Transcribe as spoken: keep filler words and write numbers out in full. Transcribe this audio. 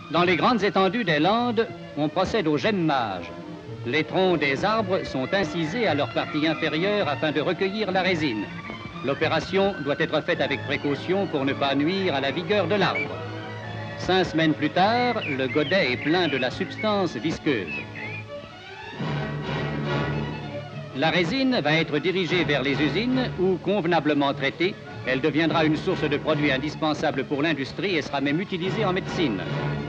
Dans les grandes étendues des Landes, on procède au gemmage. Les troncs des arbres sont incisés à leur partie inférieure afin de recueillir la résine. L'opération doit être faite avec précaution pour ne pas nuire à la vigueur de l'arbre. Cinq semaines plus tard, le godet est plein de la substance visqueuse. La résine va être dirigée vers les usines où, convenablement traitée, elle deviendra une source de produits indispensables pour l'industrie et sera même utilisée en médecine.